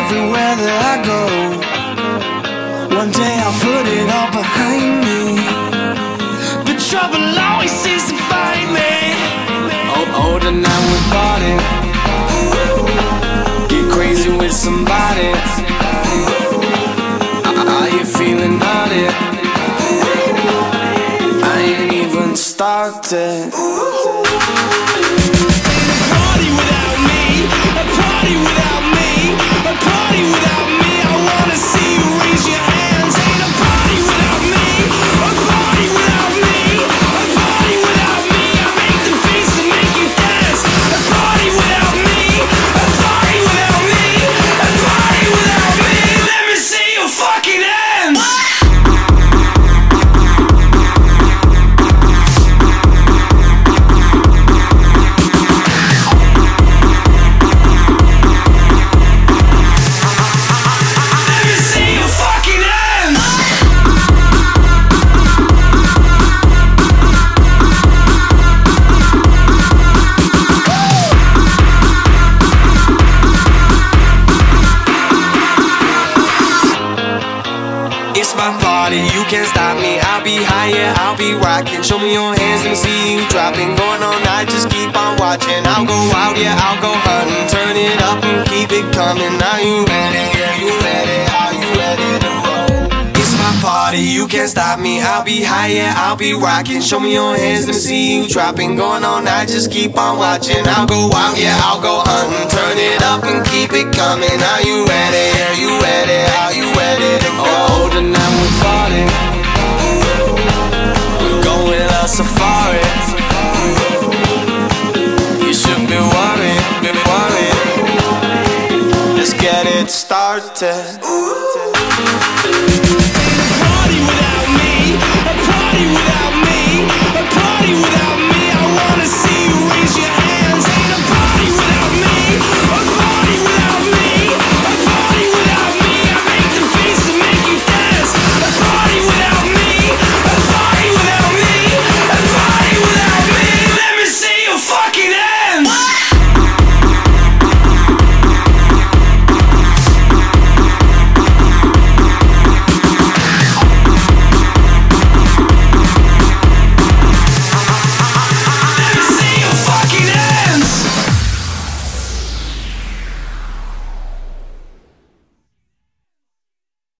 everywhere that I go. One day I'll put it all behind me. The trouble always seems to find me. Oh, tonight we party. Get crazy with somebody. Are you feeling naughty? I ain't even started. Party without me, a party without me, a party without me. I wanna see you raise your hands. Ain't a party without me, a party without me, a party without me. I make the beats and make you dance. A party without me, a party without me, a party without me. Let me see your fucking hands. It's my party, you can't stop me. I'll be high, yeah, I'll be rocking. Show me your hands, let me see you dropping. Going all night, just keep on watching. I'll go out, yeah, I'll go hunting. Turn it up and keep it coming. Are you ready? Yeah, you ready? Are you ready to roll? It's my party, you can't stop me. I'll be high, yeah, I'll be rocking. Show me your hands, let me see you dropping. Going all night, just keep on watching. I'll go out, yeah, I'll go hunting. Turn it up and keep it coming. Are you ready? Are you ready? Are you ready to go? Oh, tonight we party. We're going on safari. You should be worried, be worried. Let's get it started.